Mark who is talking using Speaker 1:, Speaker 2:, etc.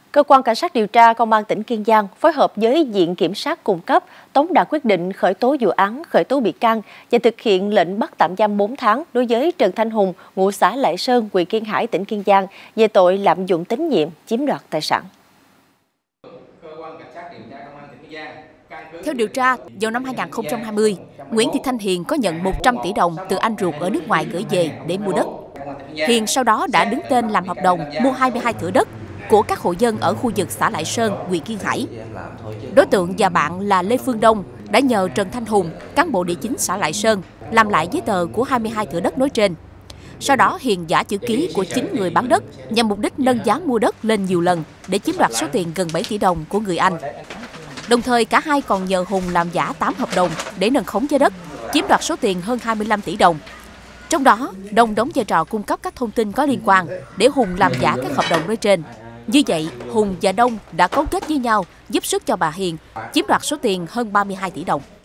Speaker 1: Cơ quan Cảnh sát điều tra Công an tỉnh Kiên Giang phối hợp với Viện Kiểm sát cung cấp tống đạt quyết định khởi tố vụ án, khởi tố bị can và thực hiện lệnh bắt tạm giam 4 tháng đối với Trần Thanh Hùng, ngụ xã Lại Sơn, huyện Kiên Hải, tỉnh Kiên Giang về tội lạm dụng tín nhiệm, chiếm đoạt tài sản.
Speaker 2: Theo điều tra, vào năm 2020, Nguyễn Thị Thanh Hiền có nhận 100 tỷ đồng từ anh ruột ở nước ngoài gửi về để mua đất. Hiền sau đó đã đứng tên làm hợp đồng mua 22 thửa đất của các hộ dân ở khu vực xã Lại Sơn, huyện Kiên Hải. Đối tượng và bạn là Lê Phương Đông đã nhờ Trần Thanh Hùng, cán bộ địa chính xã Lại Sơn, làm lại giấy tờ của 22 thửa đất nói trên. Sau đó Hiền giả chữ ký của 9 người bán đất nhằm mục đích nâng giá mua đất lên nhiều lần để chiếm đoạt số tiền gần 7 tỷ đồng của người anh. Đồng thời cả hai còn nhờ Hùng làm giả 8 hợp đồng để nâng khống giá đất, chiếm đoạt số tiền hơn 25 tỷ đồng. Trong đó, Đông đóng vai trò cung cấp các thông tin có liên quan để Hùng làm giả các hợp đồng nói trên. Như vậy, Hùng và Đông đã cấu kết với nhau giúp sức cho bà Hiền chiếm đoạt số tiền hơn 32 tỷ đồng.